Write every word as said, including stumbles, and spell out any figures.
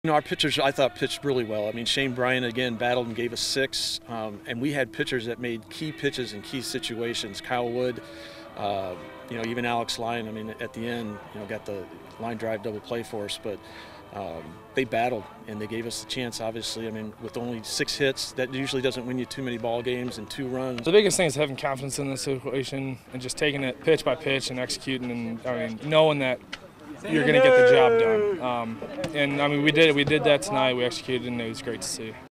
You know, our pitchers, I thought, pitched really well. I mean, Shane Bryant, again, battled and gave us six. Um, and we had pitchers that made key pitches in key situations. Kyle Wood, uh, you know, even Alex Lyon, I mean, at the end, you know, got the line drive double play for us. But um, they battled, and they gave us the chance, obviously. I mean, with only six hits, that usually doesn't win you too many ball games and two runs. The biggest thing is having confidence in the situation and just taking it pitch by pitch and executing, and, I mean, knowing that you're going to get the job done. Um, and, I mean, we did we did that tonight. We executed, and it was great to see.